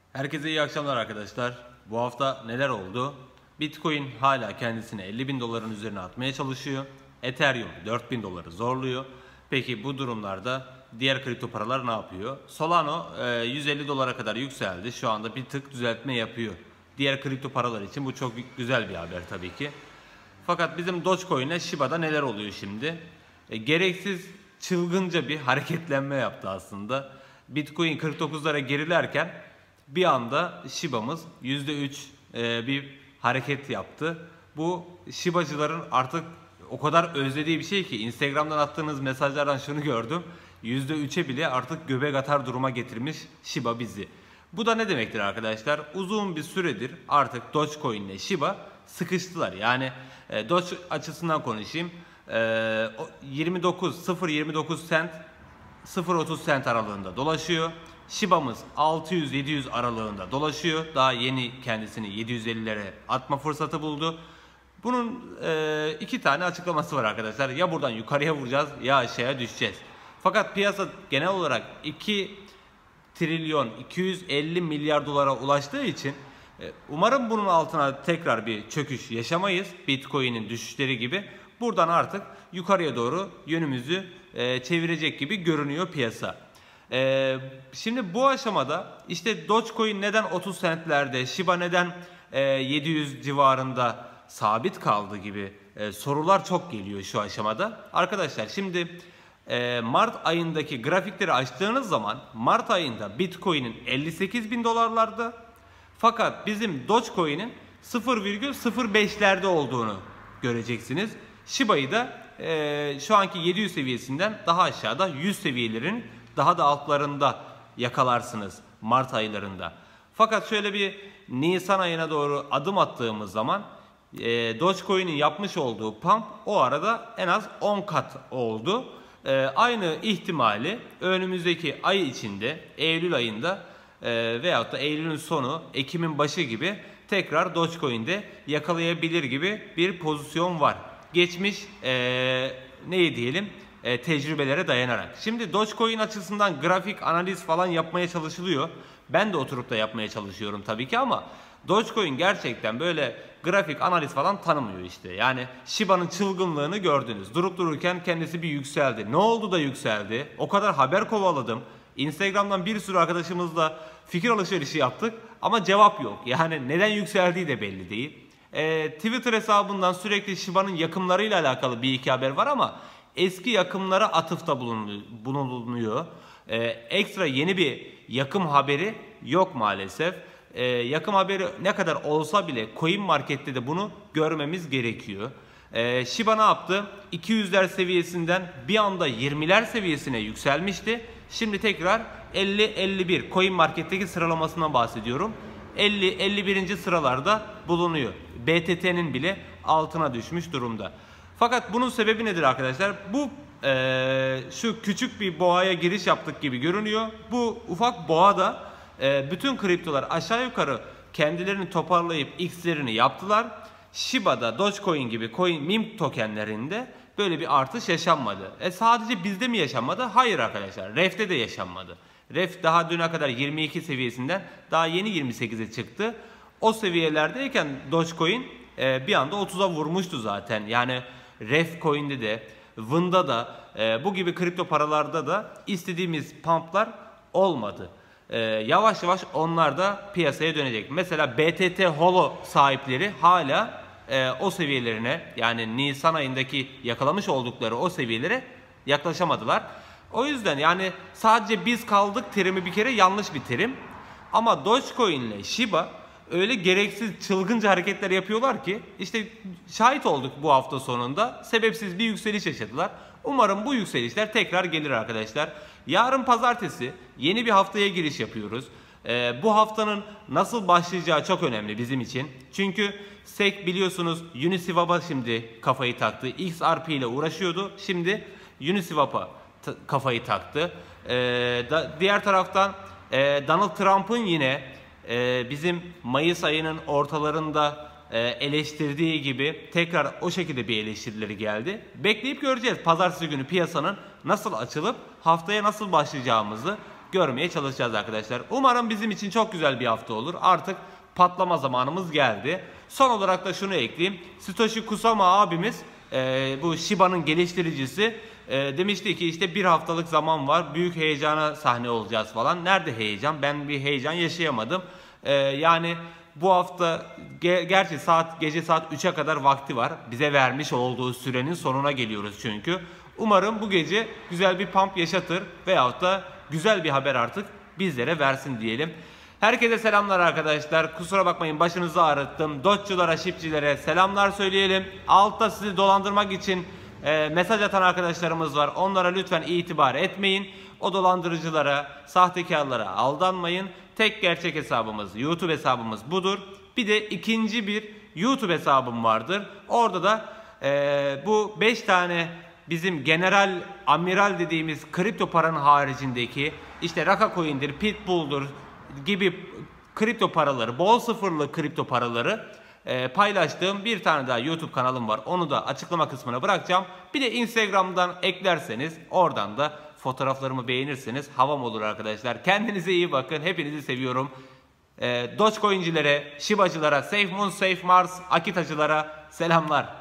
Herkese iyi akşamlar arkadaşlar. Bu hafta neler oldu? Bitcoin hala kendisini 50.000 doların üzerine atmaya çalışıyor. Ethereum 4.000 doları zorluyor. Peki bu durumlarda diğer kripto paralar ne yapıyor? Solano 150 dolara kadar yükseldi. Şu anda bir tık düzeltme yapıyor. Diğer kripto paralar için bu çok güzel bir haber tabii ki. Fakat bizim Dogecoin ile Shiba'da neler oluyor şimdi? Gereksiz çılgınca bir hareketlenme yaptı aslında. Bitcoin 49'lara gerilerken bir anda Shiba'mız %3 bir hareket yaptı. Bu Shiba'cıların artık o kadar özlediği bir şey ki Instagram'dan attığınız mesajlardan şunu gördüm. %3'e bile artık göbek atar duruma getirmiş Shiba bizi. Bu da ne demektir arkadaşlar? Uzun bir süredir artık Dogecoin ile Shiba sıkıştılar. Yani Doge açısından konuşayım. 0.29 cent 0.30 cent aralığında dolaşıyor. Shiba'mız 600-700 aralığında dolaşıyor. Daha yeni kendisini 750'lere atma fırsatı buldu. Bunun iki tane açıklaması var arkadaşlar. Ya buradan yukarıya vuracağız ya aşağıya düşeceğiz. Fakat piyasa genel olarak 2 trilyon 250 milyar dolara ulaştığı için umarım bunun altına tekrar bir çöküş yaşamayız. Bitcoin'in düşüşleri gibi. Buradan artık yukarıya doğru yönümüzü çevirecek gibi görünüyor piyasa. Şimdi bu aşamada işte Dogecoin neden 30 centlerde, Shiba neden 700 civarında sabit kaldı gibi sorular çok geliyor şu aşamada. Arkadaşlar şimdi Mart ayındaki grafikleri açtığınız zaman Mart ayında Bitcoin'in 58 bin dolarlarda fakat bizim Dogecoin'in 0,05'lerde olduğunu göreceksiniz. Shiba'yı da şu anki 700 seviyesinden daha aşağıda 100 seviyelerin daha da altlarında yakalarsınız Mart aylarında. Fakat şöyle bir Nisan ayına doğru adım attığımız zaman Dogecoin'in yapmış olduğu pump o arada en az 10 kat oldu. Aynı ihtimali önümüzdeki ay içinde Eylül ayında veyahut da Eylül'ün sonu Ekim'in başı gibi tekrar Dogecoin'de yakalayabilir gibi bir pozisyon var. Geçmiş ne diyelim tecrübelere dayanarak. Şimdi Dogecoin açısından grafik analiz falan yapmaya çalışılıyor. Ben de oturup da yapmaya çalışıyorum tabii ki ama Dogecoin gerçekten böyle grafik analiz falan tanımıyor işte. Yani Shiba'nın çılgınlığını gördünüz. Durup dururken kendisi bir yükseldi. Ne oldu da yükseldi? O kadar haber kovaladım. Instagram'dan bir sürü arkadaşımızla fikir alışverişi yaptık ama cevap yok. Yani neden yükseldiği de belli değil. Twitter hesabından sürekli Shiba'nın yakımlarıyla alakalı bir iki haber var ama eski yakımlara atıfta bulunuyor. Ekstra yeni bir yakım haberi yok maalesef. Yakım haberi ne kadar olsa bile CoinMarket'te de bunu görmemiz gerekiyor. Shiba ne yaptı? 200'ler seviyesinden bir anda 20'ler seviyesine yükselmişti. Şimdi tekrar 50-51 CoinMarket'teki sıralamasından bahsediyorum. 50-51. sıralarda bulunuyor. BTT'nin bile altına düşmüş durumda. Fakat bunun sebebi nedir arkadaşlar? Bu şu küçük bir boğaya giriş yaptık gibi görünüyor. Bu ufak boğada bütün kriptolar aşağı yukarı kendilerini toparlayıp X'lerini yaptılar. Shiba'da, Dogecoin gibi meme tokenlerinde böyle bir artış yaşanmadı. Sadece bizde mi yaşanmadı? Hayır arkadaşlar. REF'te de yaşanmadı. REF daha düne kadar 22 seviyesinden daha yeni 28'e çıktı. O seviyelerdeyken Dogecoin bir anda 30'a vurmuştu zaten. Yani REF Coin'de de, Vın'da da bu gibi kripto paralarda da istediğimiz pumplar olmadı. Yavaş yavaş onlar da piyasaya dönecek. Mesela BTT Holo sahipleri hala o seviyelerine, yani Nisan ayındaki yakalamış oldukları o seviyelere yaklaşamadılar. O yüzden yani sadece biz kaldık terimi bir kere yanlış bir terim. Ama Dogecoin ile Shiba öyle gereksiz çılgınca hareketler yapıyorlar ki işte şahit olduk bu hafta sonunda. Sebepsiz bir yükseliş yaşadılar. Umarım bu yükselişler tekrar gelir arkadaşlar. Yarın pazartesi yeni bir haftaya giriş yapıyoruz. Bu haftanın nasıl başlayacağı çok önemli bizim için. Çünkü SEC biliyorsunuz Uniswap'a şimdi kafayı taktı. XRP ile uğraşıyordu. Şimdi Uniswap'a kafayı taktı. Diğer taraftan Donald Trump'ın yine bizim Mayıs ayının ortalarında eleştirdiği gibi tekrar o şekilde bir eleştirileri geldi. Bekleyip göreceğiz pazartesi günü piyasanın nasıl açılıp haftaya nasıl başlayacağımızı. görmeye çalışacağız arkadaşlar. Umarım bizim için çok güzel bir hafta olur. Artık patlama zamanımız geldi. Son olarak da şunu ekleyeyim. Satoshi Kusama abimiz, bu Shiba'nın geliştiricisi, demişti ki işte bir haftalık zaman var. Büyük heyecana sahne olacağız falan. Nerede heyecan? Ben bir heyecan yaşayamadım. Yani bu hafta gerçi gece saat 3'e kadar vakti var. Bize vermiş olduğu sürenin sonuna geliyoruz çünkü. Umarım bu gece güzel bir pump yaşatır veyahut da güzel bir haber artık bizlere versin diyelim. Herkese selamlar arkadaşlar. Kusura bakmayın, başınızı ağrıttım. Dotçulara, şipçilere selamlar söyleyelim. Altta sizi dolandırmak için mesaj atan arkadaşlarımız var. Onlara lütfen itibar etmeyin. O dolandırıcılara, sahtekarlara aldanmayın. Tek gerçek hesabımız, YouTube hesabımız budur. Bir de ikinci bir YouTube hesabım vardır. Orada da bu 5 tane bizim general, amiral dediğimiz kripto paranın haricindeki işte Raka Coin'dir, Pitbull'dur gibi kripto paraları, bol sıfırlı kripto paraları paylaştığım bir tane daha YouTube kanalım var. Onu da açıklama kısmına bırakacağım. Bir de Instagram'dan eklerseniz, oradan da fotoğraflarımı beğenirseniz havam olur arkadaşlar. Kendinize iyi bakın. Hepinizi seviyorum. Dogecoin'cilere, Shiba'cılara, Safe Moon, Safe Mars, Akita'cılara selamlar.